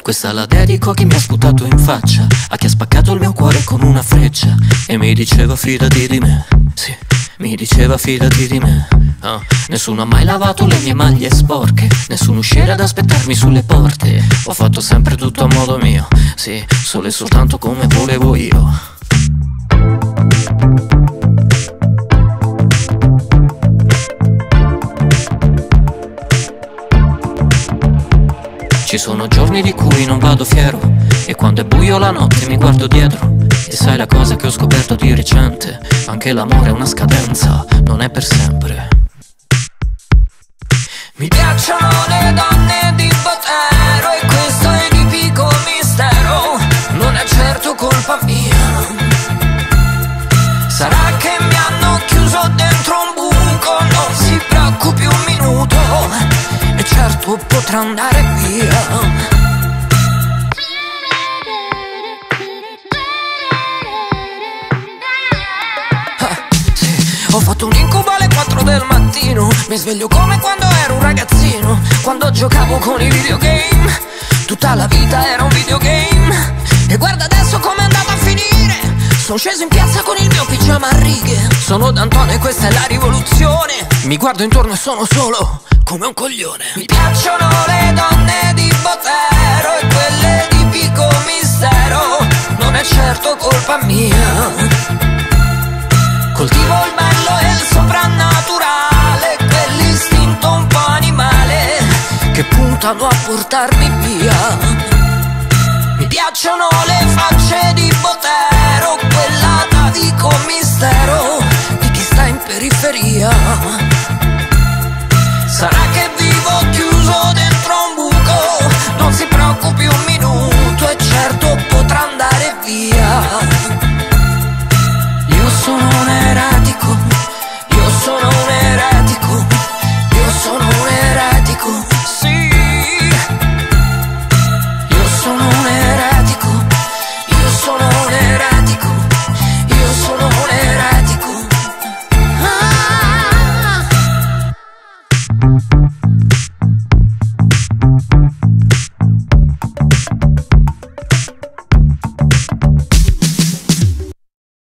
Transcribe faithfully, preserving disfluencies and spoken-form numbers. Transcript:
Questa la dedico a chi mi ha sputato in faccia, a chi ha spaccato il mio cuore con una freccia e mi diceva fidati di me, sì, mi diceva fidati di me. Oh, nessuno ha mai lavato le mie maglie sporche, nessuno uscire ad aspettarmi sulle porte. Ho fatto sempre tutto a modo mio, sì, solo e soltanto come volevo io. Ci sono giorni di cui non vado fiero e quando è buio la notte mi guardo dietro. E sai la cosa che ho scoperto di recente? Anche l'amore è una scadenza, non è per sempre. Mi piacciono le donne di Botero e questo è tipico mistero, non è certo colpa mia. Sarà che mi hanno chiuso dentro un buco, non si preoccupi un minuto, e certo potrà andare via. Ho fatto un incubo alle quattro del mattino, mi sveglio come quando ero un ragazzino, quando giocavo con i videogame. Tutta la vita era un videogame, e guarda adesso come è andata a finire. Sono sceso in piazza con il mio pigiama a righe, sono D'Antone, questa è la rivoluzione. Mi guardo intorno e sono solo come un coglione. Mi piacciono le donne di Botero e quelle di Pico Mistero, non è certo colpa mia. Coltivo il bello e il soprannaturale, quell'istinto un po' animale che puntano a portarmi via. Mi piacciono le facce di Botero, quella da Vico Mistero, di chi sta in periferia. Sarà che vivo chiuso dentro un buco, non si preoccupi un minuto, e certo potrà andare via. Io sono un eretico, io sono un eretico, io sono un eretico, sì. Io sono un eretico, io sono un eretico, io sono un eretico. Ah.